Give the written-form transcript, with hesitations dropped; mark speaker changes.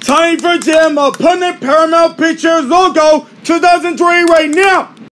Speaker 1: Time for Jim, putting Paramount Pictures logo 2003 right now.